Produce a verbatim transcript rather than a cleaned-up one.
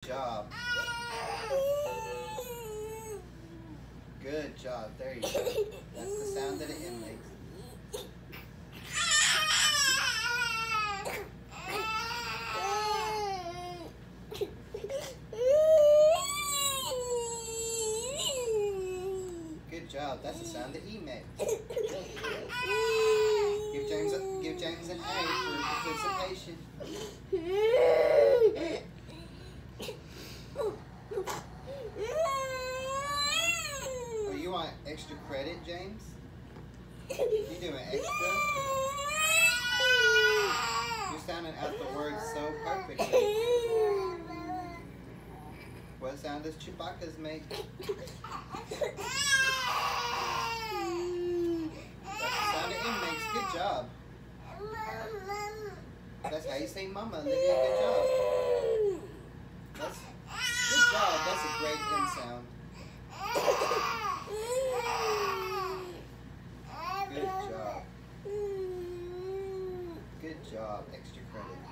job. Good job. There you go. That's the sound that an M makes. Good job. That's the sound that E makes. Give James a, give James an A for participation. Oh, you want extra credit, James? You doing extra? You're sounding out the words so perfectly. What sound does Chewbacca's make? Good job. That's how you say mama, Olivia. Good job. That's good job. That's a great M sound. Good job. Good job. Extra credit.